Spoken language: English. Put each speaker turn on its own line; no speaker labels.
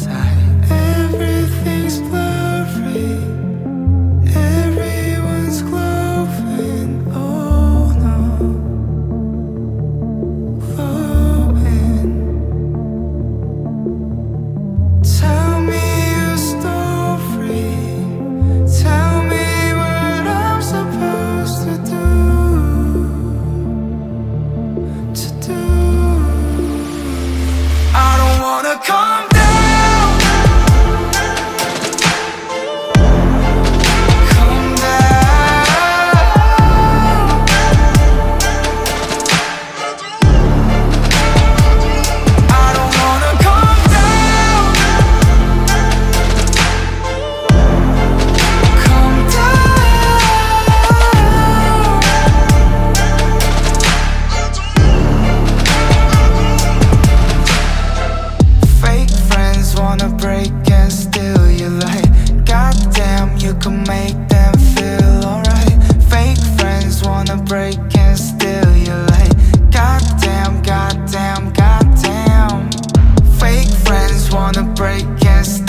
inside. Everything's blurry, everyone's glowing. Oh no, glowing. Tell me your story, tell me what I'm supposed to do. I don't wanna calm down, calm down. I don't wanna calm down, calm down. Fake friends wanna break and steal your light. Goddamn, you can make them feel alright. Fake friends wanna break and steal your light. Goddamn, goddamn, goddamn. Fake friends wanna break and steal